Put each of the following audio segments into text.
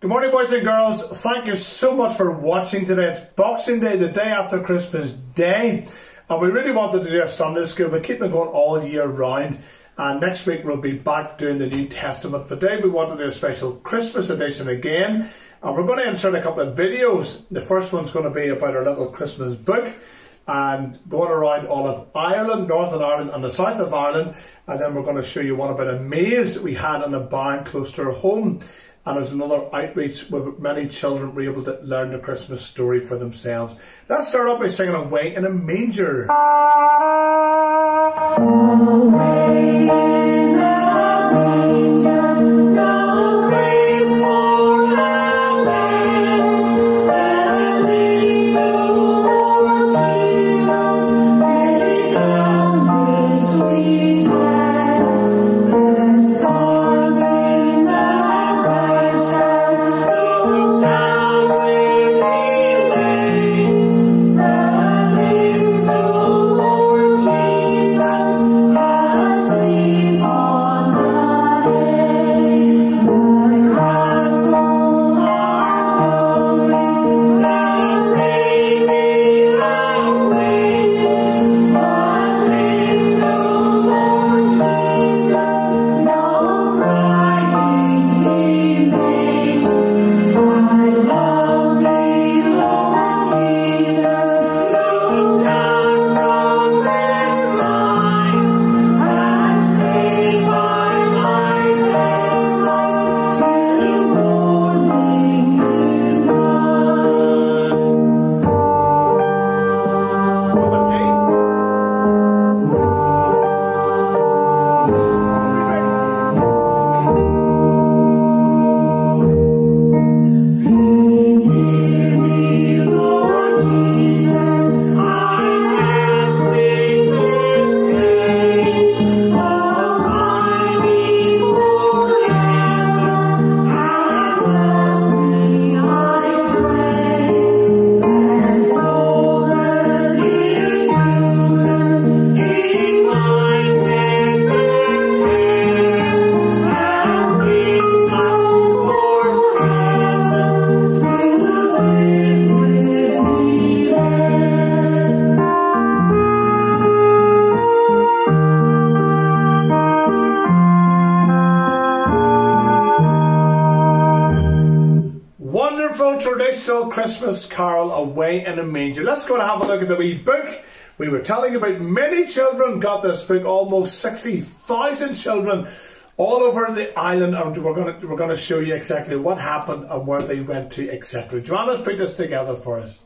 Good morning, boys and girls. Thank you so much for watching today. It's Boxing Day, the day after Christmas Day. And we really wanted to do a Sunday school. We keep it going all year round. And next week we'll be back doing the New Testament. But today we want to do a special Christmas edition again. And we're going to insert a couple of videos. The first one's going to be about our little Christmas book. And going around all of Ireland, Northern Ireland and the south of Ireland. And then we're going to show you one about a maze we had in a barn close to our home. And there's another outreach where many children were able to learn the Christmas story for themselves. Let's start off by singing Away in a Manger. Away in a manger, no grave for our land. The little Lord Jesus laid down his sweet head. The stars in the traditional Christmas carol, Away in a Manger. Let's go and have a look at the wee book. We were telling you about many children got this book, almost 60,000 children all over the island, and we're going to show you exactly what happened and where they went to, etc. Joanna's put this together for us.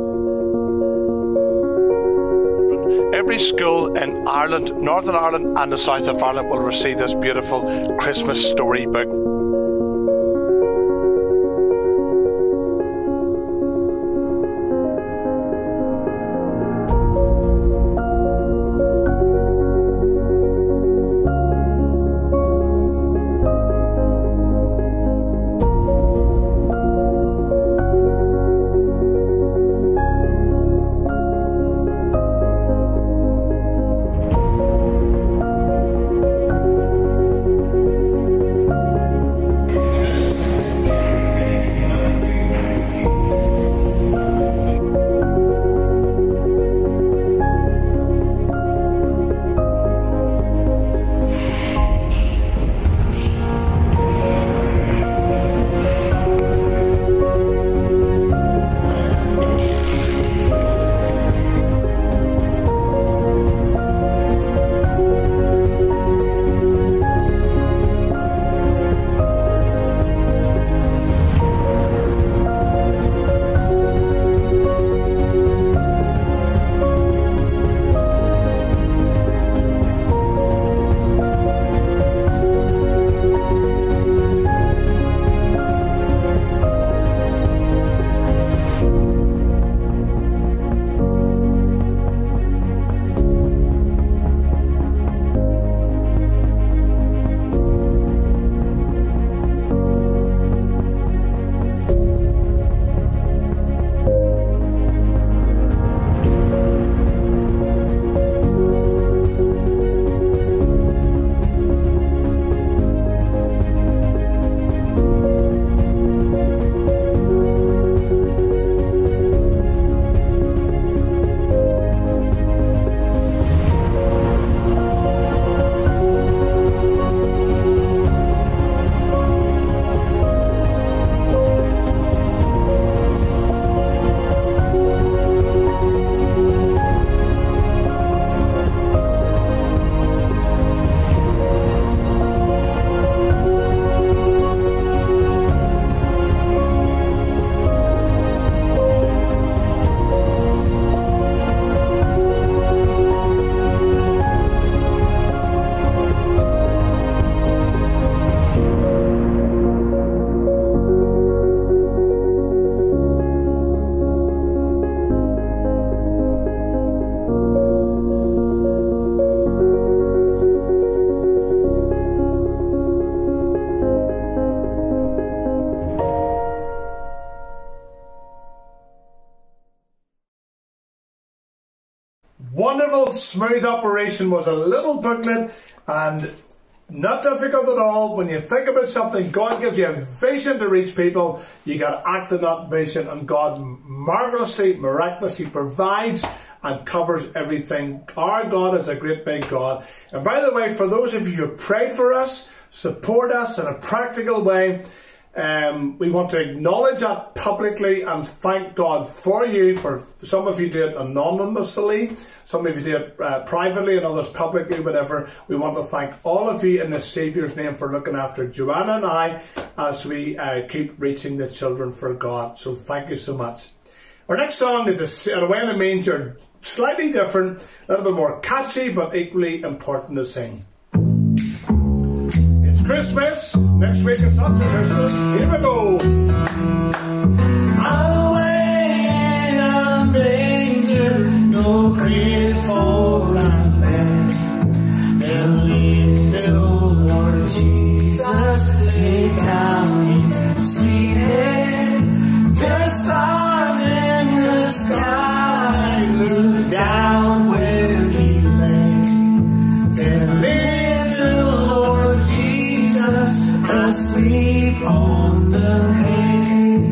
Every school in Ireland, Northern Ireland and the south of Ireland will receive this beautiful Christmas story book. simple, smooth operation was a little booklet, and not difficult at all. When you think about something, God gives you a vision to reach people. You got to act on that vision, and God marvelously, miraculously provides and covers everything. Our God is a great big God. And by the way, for those of you who pray for us, support us in a practical way, we want to acknowledge that publicly and thank God for you. For some of you do it anonymously, some of you do it privately, and others publicly, whatever. We want to thank all of you in the Saviour's name for looking after Joanna and I as we keep reaching the children for God. So thank you so much. Our next song is Away in a Manger, slightly different, a little bit more catchy, but equally important to sing. Christmas. Next week is not so Christmas. Here we go. Away in a manger, no crib for a man. The little Lord Jesus laid down his sweet head. The stars in the sky looked down where he lay. The little Lord asleep on the hay.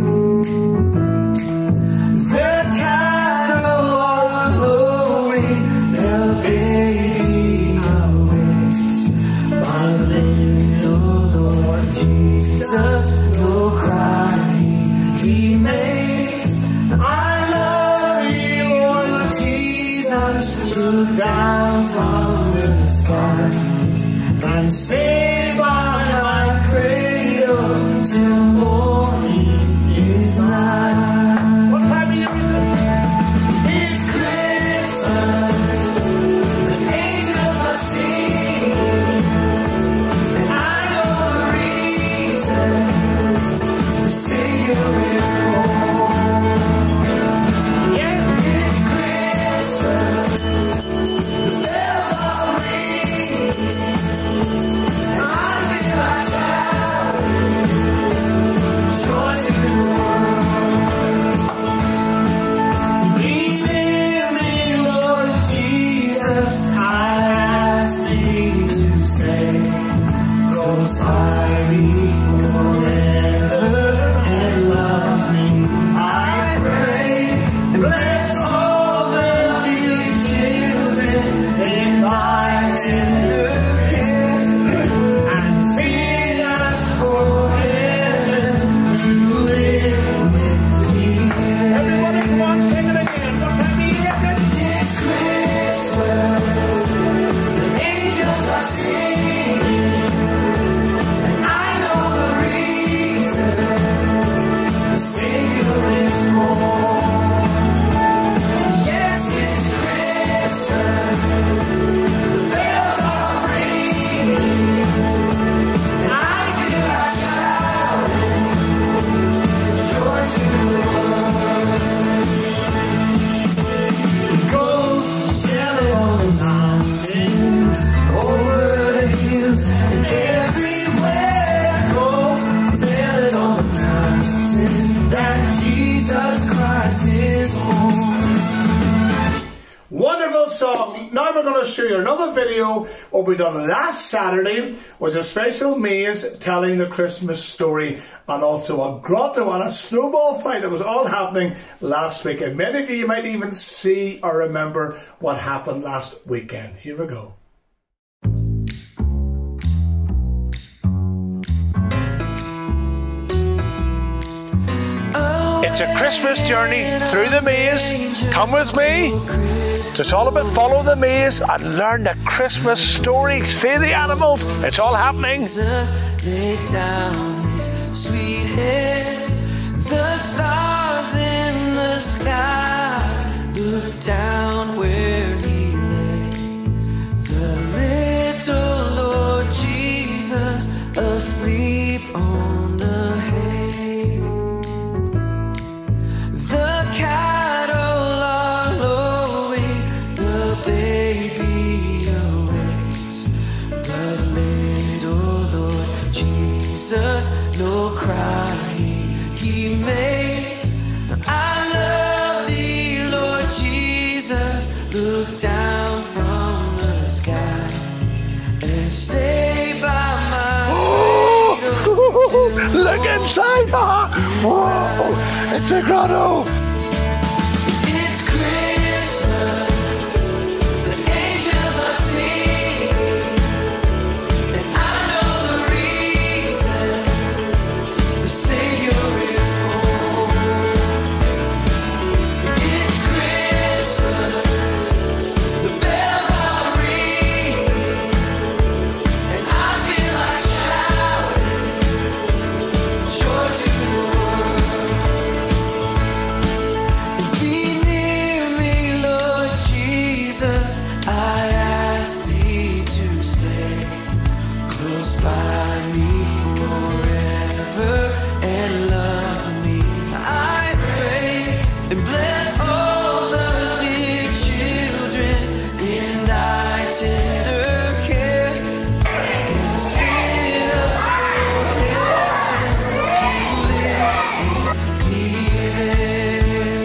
The cattle are lowing, the baby awakes. My little Lord Jesus, no cry he makes. I love you, Lord Jesus. Look down from the sky and stay by my cradle till morning is light. What time of year is it? It's Christmas, the angels are singing, and I know the reason the Savior is born. Yes, it's Christmas, the bells are ringing, and I feel like song. Now we're going to show you another video. What we done last Saturday was a special maze telling the Christmas story, and also a grotto and a snowball fight. It was all happening last weekend. Many of you might even see or remember what happened last weekend. Here we go. It's a Christmas journey through the maze. Come with me. It's all about follow the maze and learn the Christmas story. See the animals. It's all happening. Jesus laid down his sweet head. The stars in the sky looked down where he lay. The little Lord Jesus asleep on the hay. The cattle are lowing, the baby awakes. But little Lord Jesus, no cry he makes. I love thee, Lord Jesus, look down from look inside. Whoa, it's a grotto. It's Christmas, the angels are singing, and I know the reason, the Savior is born. It's Christmas, the bells are ringing, and I feel like shouting joy to the world. Be near me, Lord Jesus, I ask thee to stay close by me forever and love me, I pray, and bless all the dear children in thy tender care, and fit us to live thee there.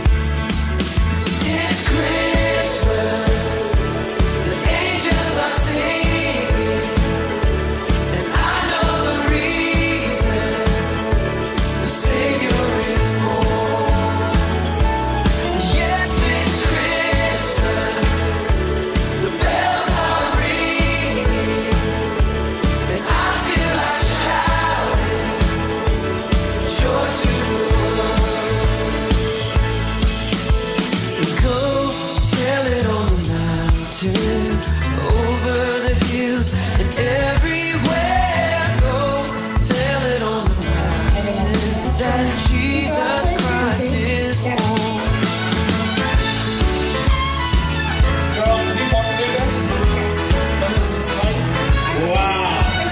It's Christmas, the angels are singing, and I know the reason, the Savior is born. Yes, it's Christmas, the bells are ringing, and I feel like shouting joy to the world. Go tell it on the mountain, over the hills and everywhere. Go tell it on the mountain that Jesus Christ is born. Girls, do you want to do this? Then this is fine. Wow.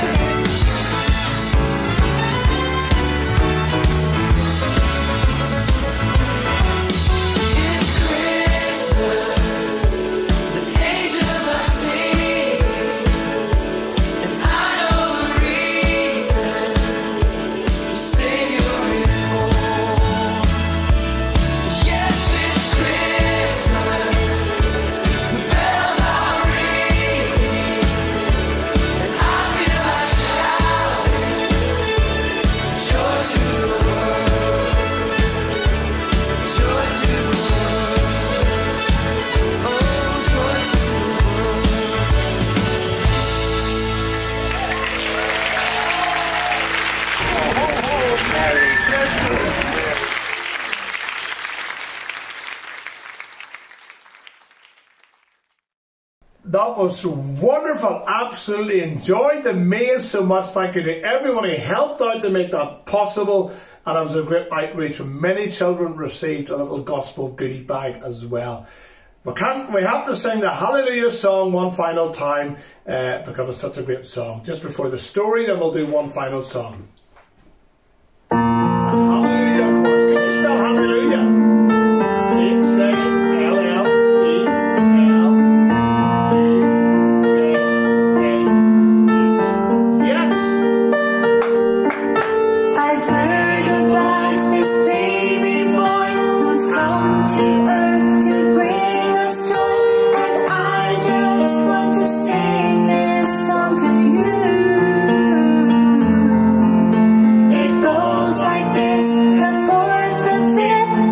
It's Christmas, the angels are singing, and I know the reason, the Savior is born. Yes, it's Christmas, the bells are ringing, and I feel like shouting joy to the world, joy to the world, oh, joy to the world. That was wonderful. Absolutely enjoyed the maze so much. Thank you to everyone who helped out to make that possible. And it was a great outreach. Many children received a little gospel goodie bag as well. We have to sing the Hallelujah song one final time because it's such a great song. Just before the story, then we'll do one final song. Hallelujah, of course. Can you spell hallelujah? Yes. I've heard about this baby boy who's come to earth to bring us joy, and I just want to sing this song to you. It goes like this: the fourth, the fifth,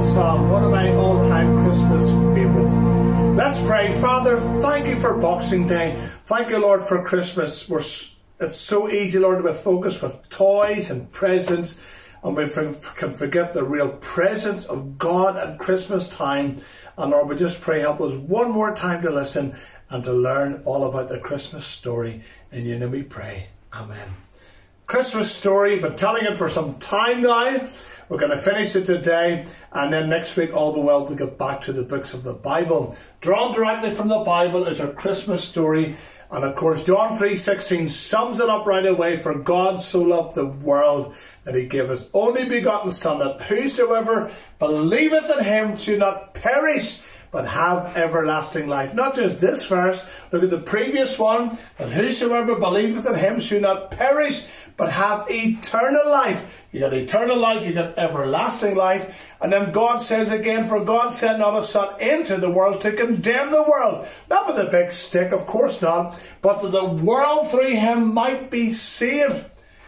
song, one of my all-time Christmas favourites. Let's pray. Father, thank you for Boxing Day. Thank you, Lord, for Christmas. It's so easy, Lord, to be focused with toys and presents, and we can forget the real presence of God at Christmas time. And Lord, we just pray, help us one more time to listen and to learn all about the Christmas story. In your name we pray. Amen. Christmas story, been telling it for some time now. We're going to finish it today, and then next week, all the well, we get back to the books of the Bible. Drawn directly from the Bible is our Christmas story, and of course, John 3:16 sums it up right away. For God so loved the world that he gave his only begotten Son, that whosoever believeth in him should not perish, but have everlasting life. Not just this verse, look at the previous one, that whosoever believeth in him should not perish, but have eternal life. You got eternal life, you got everlasting life. And then God says again, for God sent not his Son into the world to condemn the world. Not with a big stick, of course not, but that the world through him might be saved.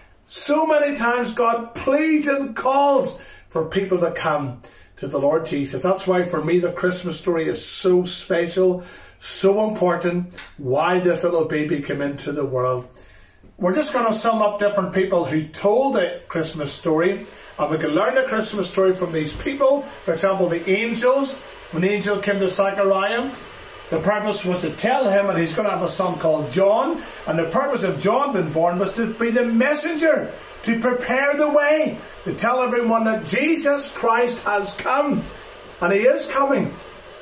So many times God pleads and calls for people to come to the Lord Jesus. That's why for me the Christmas story is so special, so important, why this little baby came into the world. We're just going to sum up different people who told the Christmas story, and we can learn the Christmas story from these people. For example, the angels. When the angel came to Zechariah, the purpose was to tell him that he's going to have a son called John, and the purpose of John being born was to be the messenger, to prepare the way, to tell everyone that Jesus Christ has come, and he is coming.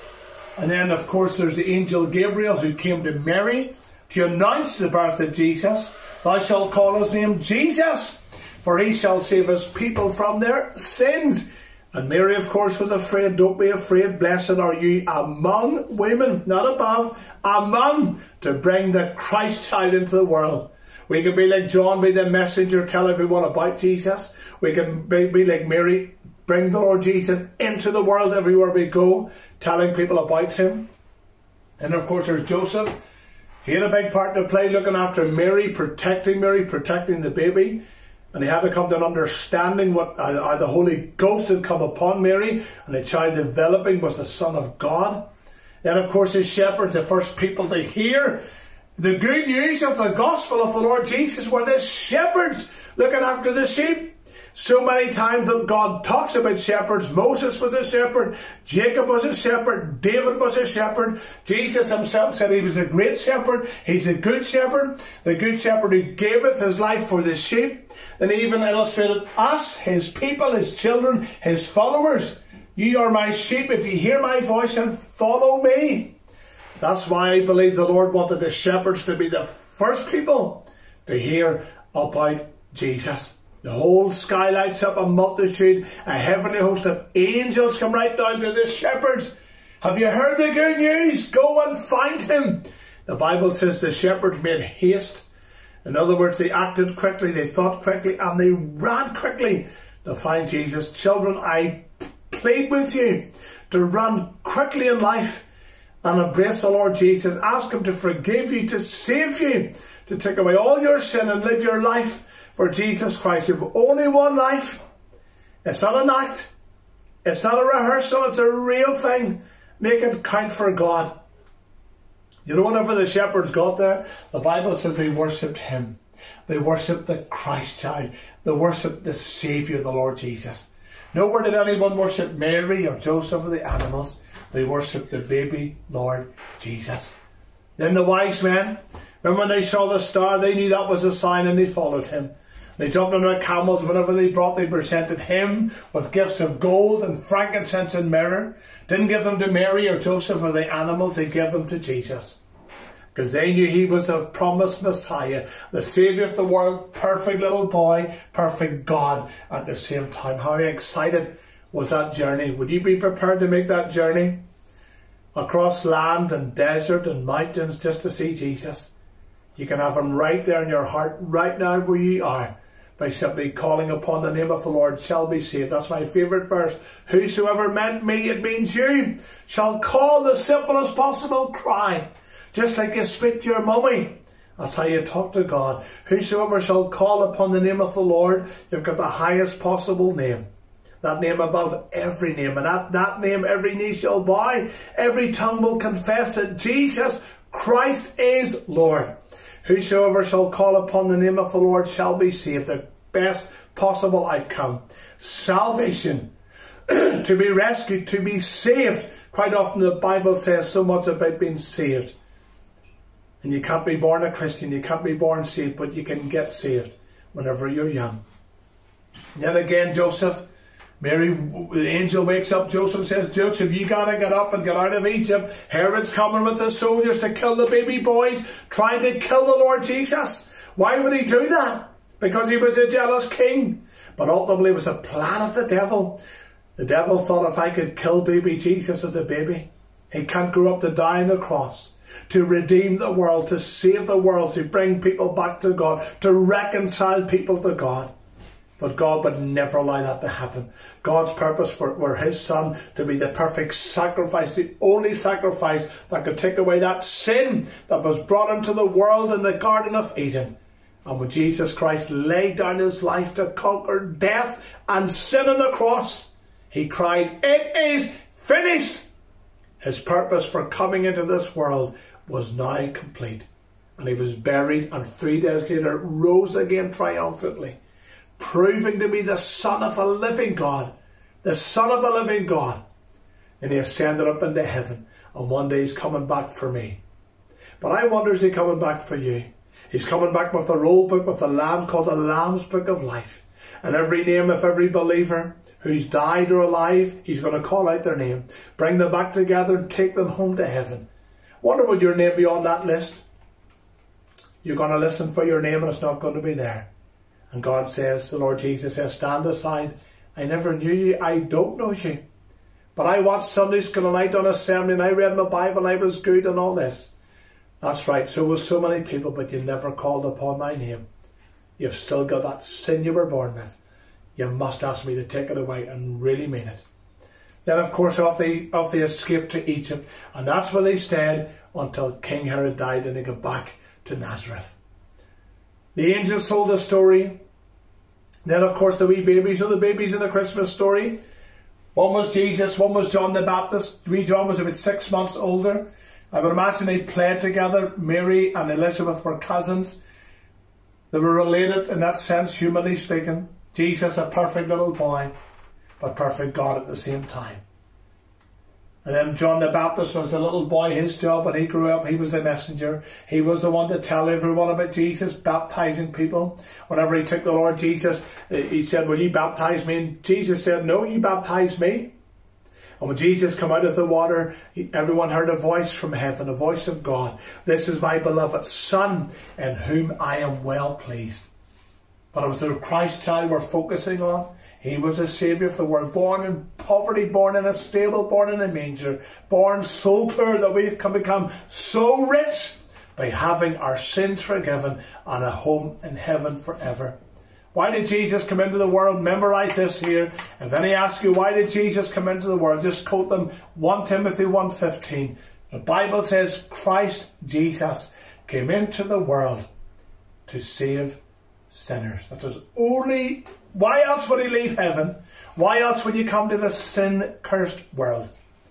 And then, of course, there's the angel Gabriel who came to Mary to announce the birth of Jesus. Thou shalt call his name Jesus, for he shall save his people from their sins. And Mary, of course, was afraid. Don't be afraid. Blessed are you among women, not above, among, to bring the Christ child into the world. We can be like John, be the messenger, tell everyone about Jesus. We can be like Mary, bring the Lord Jesus into the world everywhere we go, telling people about him. And of course there's Joseph. He had a big part to play, looking after Mary, protecting the baby. And he had to come to an understanding how the Holy Ghost had come upon Mary, and the child developing was the Son of God. Then of course his shepherds, the first people to hear the good news of the gospel of the Lord Jesus, were the shepherds looking after the sheep. So many times that God talks about shepherds. Moses was a shepherd, Jacob was a shepherd, David was a shepherd. Jesus himself said he was the great shepherd. He's a good shepherd, the good shepherd who gaveth his life for the sheep. And he even illustrated us, his people, his children, his followers. You are my sheep if you hear my voice and follow me. That's why I believe the Lord wanted the shepherds to be the first people to hear about Jesus. The whole sky lights up, a multitude, a heavenly host of angels come right down to the shepherds. Have you heard the good news? Go and find him. The Bible says the shepherds made haste. In other words, they acted quickly, they thought quickly, and they ran quickly to find Jesus. Children, I plead with you to run quickly in life and embrace the Lord Jesus. Ask him to forgive you, to save you, to take away all your sin and live your life for Jesus Christ. You have only one life. It's not an act. It's not a rehearsal. It's a real thing. Make it count for God. You know, whenever the shepherds got there, the Bible says they worshipped him. They worshipped the Christ child. They worshipped the Saviour, the Lord Jesus. Nowhere did anyone worship Mary or Joseph or the animals. They worshipped the baby Lord Jesus. Then the wise men, remember when they saw the star, they knew that was a sign and they followed him. They jumped on their camels. Whenever they presented him with gifts of gold and frankincense and myrrh. Didn't give them to Mary or Joseph or the animals. They gave them to Jesus. Because they knew he was a promised Messiah, the Saviour of the world, perfect little boy, perfect God at the same time. How excited was that journey? Would you be prepared to make that journey? Across land and desert and mountains just to see Jesus? You can have him right there in your heart, right now where you are, by simply calling upon the name of the Lord shall be saved. That's my favourite verse. Whosoever meant me, it means you, shall call the simplest possible cry. Just like you speak to your mummy. That's how you talk to God. Whosoever shall call upon the name of the Lord, you've got the highest possible name. That name above every name. And at that name every knee shall bow. Every tongue will confess that Jesus Christ is Lord. Whosoever shall call upon the name of the Lord shall be saved. The best possible outcome. Salvation. To be rescued, to be saved. Quite often the Bible says so much about being saved. And you can't be born a Christian, you can't be born saved, but you can get saved whenever you're young. Then again, Joseph, Mary, the angel wakes up Joseph, says, Joseph, you got to get up and get out of Egypt. Herod's coming with the soldiers to kill the baby boys, trying to kill the Lord Jesus. Why would he do that? Because he was a jealous king. But ultimately it was a plan of the devil. The devil thought, if I could kill baby Jesus as a baby, he can't grow up to die on the cross, to redeem the world, to save the world, to bring people back to God, to reconcile people to God. But God would never allow that to happen. God's purpose for his son to be the perfect sacrifice, the only sacrifice that could take away that sin that was brought into the world in the Garden of Eden. And when Jesus Christ laid down his life to conquer death and sin on the cross, he cried, "It is finished!" His purpose for coming into this world was now complete. And he was buried, and 3 days later rose again triumphantly, proving to be the Son of the living God. The Son of the living God. And he ascended up into heaven. And one day he's coming back for me. But I wonder, is he coming back for you? He's coming back with the roll book, with the Lamb, called the Lamb's Book of Life. And every name of every believer who's died or alive, he's going to call out their name, bring them back together and take them home to heaven. Wonder would your name be on that list? You're going to listen for your name and it's not going to be there. And God says, the Lord Jesus says, stand aside. I never knew you. I don't know you. But I watched Sunday school and I done assembly and I read my Bible and I was good and all this. That's right. So was so many people, but you never called upon my name. You've still got that sin you were born with. You must ask me to take it away and really mean it. Then, of course, off they escaped to Egypt. And that's where they stayed until King Herod died and they got back to Nazareth. The angels told the story. Then, of course, the wee babies are the babies in the Christmas story. One was Jesus, one was John the Baptist. Wee John was about 6 months older. I would imagine they played together. Mary and Elizabeth were cousins. They were related in that sense, humanly speaking. Jesus, a perfect little boy, but perfect God at the same time. And then John the Baptist was a little boy. His job when he grew up, he was a messenger. He was the one to tell everyone about Jesus, baptizing people. Whenever he took the Lord Jesus, he said, will you baptize me? And Jesus said, no, you baptize me. And when Jesus came out of the water, everyone heard a voice from heaven, a voice of God. This is my beloved Son, in whom I am well pleased. But it was the Christ child we're focusing on. He was a Saviour of the world, born in poverty, born in a stable, born in a manger, born so poor that we can become so rich by having our sins forgiven and a home in heaven forever. Why did Jesus come into the world? Memorize this here. If any ask you, why did Jesus come into the world? Just quote them 1 Timothy 1:15. The Bible says Christ Jesus came into the world to save sinners. That's his only. Why else would he leave heaven? Why else would you come to this sin-cursed world?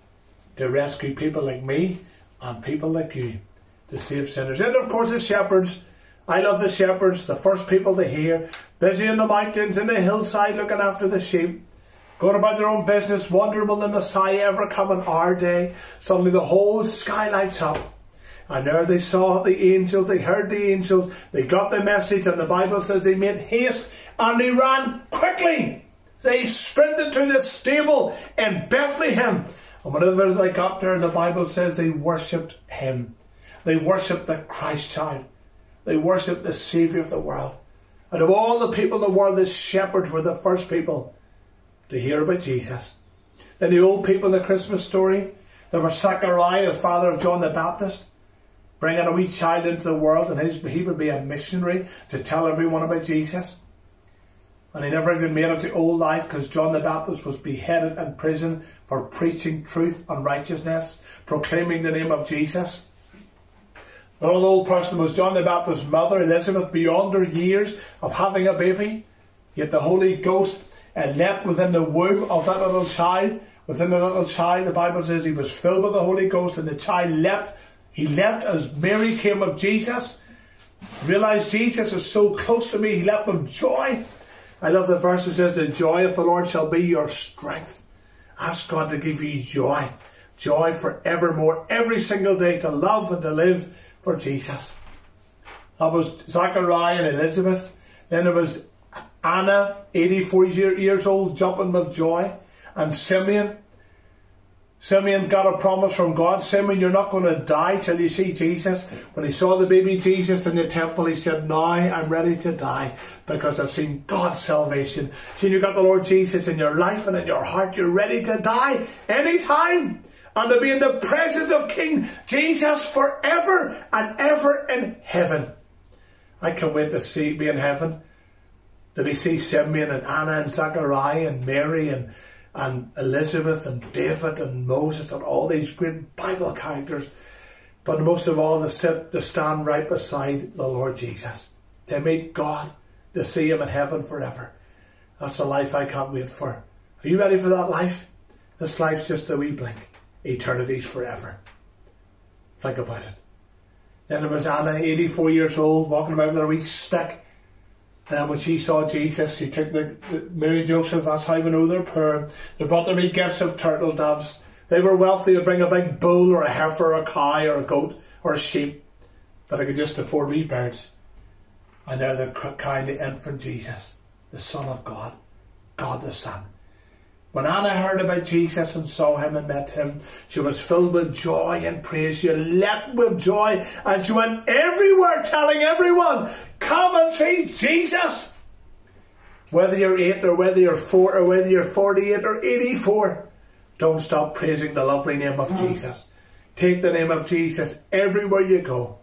To rescue people like me and people like you. To save sinners. And of course the shepherds. I love the shepherds, the first people to hear. Busy in the mountains, in the hillside, looking after the sheep. Going about their own business, wondering will the Messiah ever come in our day? Suddenly the whole sky lights up. And there they saw the angels, they heard the angels, they got the message, and the Bible says they made haste and they ran quickly. They sprinted to the stable in Bethlehem. And whenever they got there, the Bible says they worshipped him. They worshipped the Christ child. They worshipped the Saviour of the world. And of all the people in the world, the shepherds were the first people to hear about Jesus. Then the old people in the Christmas story, there was Zachariah, the father of John the Baptist, bringing a wee child into the world, and he would be a missionary to tell everyone about Jesus. And he never even made it to old life because John the Baptist was beheaded in prison for preaching truth and righteousness, proclaiming the name of Jesus. Another old person was John the Baptist's mother, Elizabeth, beyond her years of having a baby. Yet the Holy Ghost leapt within the womb of that little child. Within the little child, the Bible says he was filled with the Holy Ghost, and the child leapt. He leapt as Mary came with Jesus. Realized Jesus is so close to me, he leapt with joy. I love the verse that says, the joy of the Lord shall be your strength. Ask God to give you joy. Joy forevermore, every single day, to love and to live for Jesus. That was Zachariah and Elizabeth. Then there was Anna, 84 years old, jumping with joy. And Simeon. Simeon got a promise from God. Simeon, you're not going to die till you see Jesus. When he saw the baby Jesus in the temple, he said, now I'm ready to die because I've seen God's salvation. See, you got the Lord Jesus in your life and in your heart. You're ready to die anytime and to be in the presence of King Jesus forever and ever in heaven. I can't wait to be in heaven. To see Simeon and Anna and Zachariah and Mary and Elizabeth and David and Moses and all these great Bible characters, but most of all to stand right beside the Lord Jesus, to meet God, to see him in heaven forever. That's a life I can't wait for. Are you ready for that life? This life's just a wee blink. Eternity's forever. Think about it. Then there was Anna, 84 years old, walking about with a wee stick. And when she saw Jesus, she took Mary and Joseph, that's how we know they're poor. They brought their wee gifts of turtle doves. They were wealthy, they'd bring a big bull or a heifer or a cow or a goat or a sheep. But they could just afford wee birds. And they're the kindly infant Jesus, the Son of God, God the Son. When Anna heard about Jesus and saw him and met him, she was filled with joy and praise. She leapt with joy and she went everywhere telling everyone, come and see Jesus. Whether you're 8 or whether you're 4 or whether you're 48 or 84, don't stop praising the lovely name of Jesus. Take the name of Jesus everywhere you go.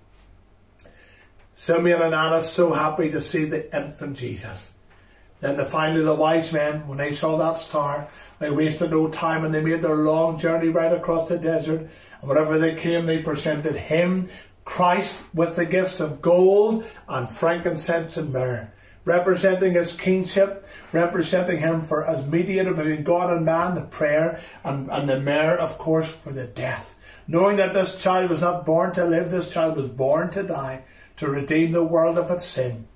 Simeon and Anna so happy to see the infant Jesus. Then finally the wise men, when they saw that star, they wasted no time and they made their long journey right across the desert. And whenever they came, they presented him, Christ, with the gifts of gold and frankincense and myrrh, representing his kingship, representing him for as mediator between God and man, the prayer, and the myrrh, of course, for the death. Knowing that this child was not born to live, this child was born to die, to redeem the world of its sin.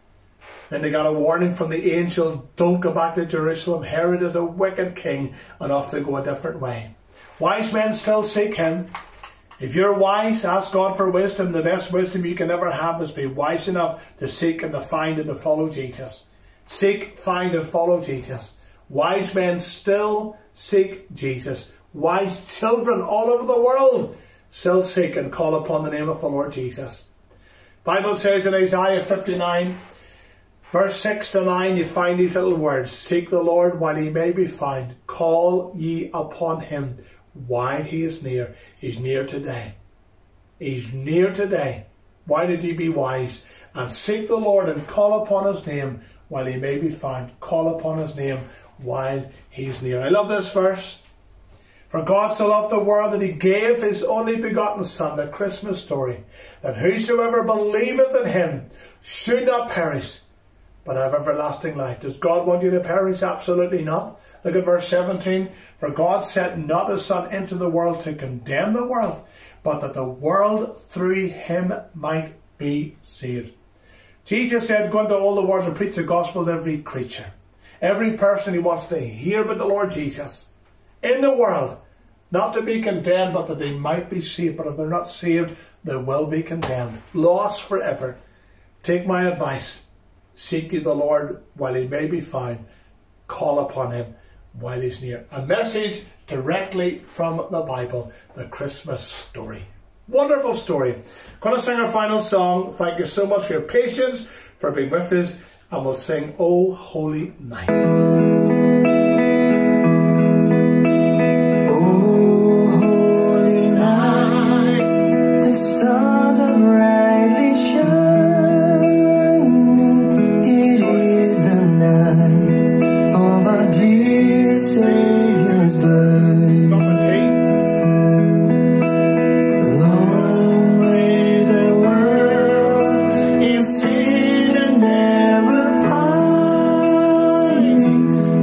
Then they got a warning from the angel, don't go back to Jerusalem. Herod is a wicked king, and off they go a different way. Wise men still seek him. If you're wise, ask God for wisdom. The best wisdom you can ever have is be wise enough to seek and to find and to follow Jesus. Seek, find and follow Jesus. Wise men still seek Jesus. Wise children all over the world still seek and call upon the name of the Lord Jesus. Bible says in Isaiah 59, verse 6 to 9, you find these little words. Seek the Lord while he may be found. Call ye upon him while he is near. He's near today. He's near today. Why did ye be wise? And seek the Lord and call upon his name while he may be found. Call upon his name while he's near. I love this verse. For God so loved the world that he gave his only begotten Son, the Christmas story, that whosoever believeth in him should not perish, but have everlasting life. Does God want you to perish? Absolutely not. Look at verse 17. For God sent not his Son into the world to condemn the world, but that the world through him might be saved. Jesus said, go into all the world and preach the gospel to every creature. Every person who wants to hear about the Lord Jesus in the world, not to be condemned, but that they might be saved. But if they're not saved, they will be condemned. Lost forever. Take my advice. Seek ye the Lord while he may be found. Call upon him while he's near. A message directly from the Bible, the Christmas story. Wonderful story. Going to sing our final song. Thank you so much for your patience, for being with us, and we'll sing O Holy Night. Sing and never pining.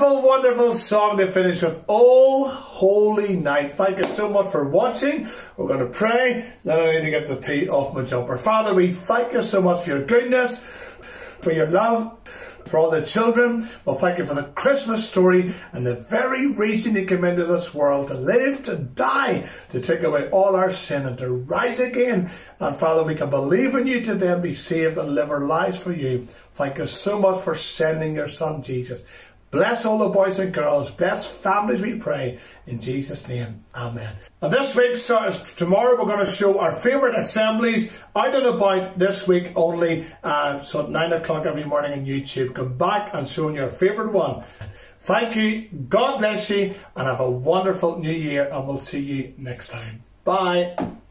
wonderful, wonderful song to finish with. Oh, Holy Night. Thank you so much for watching. We're going to pray. Then I need to get the tea off my jumper. Father, we thank you so much for your goodness, for your love, for all the children. Well, thank you for the Christmas story and the very reason you came into this world, to live, to die, to take away all our sin and to rise again. And Father, we can believe in you today and be saved and live our lives for you. Thank you so much for sending your Son, Jesus. Bless all the boys and girls. Bless families, we pray. In Jesus' name, amen. And this week, tomorrow, we're going to show our favourite assemblies out and about this week only. So at 9 o'clock every morning on YouTube. Come back and show your favourite one. Thank you. God bless you. And have a wonderful new year. And we'll see you next time. Bye.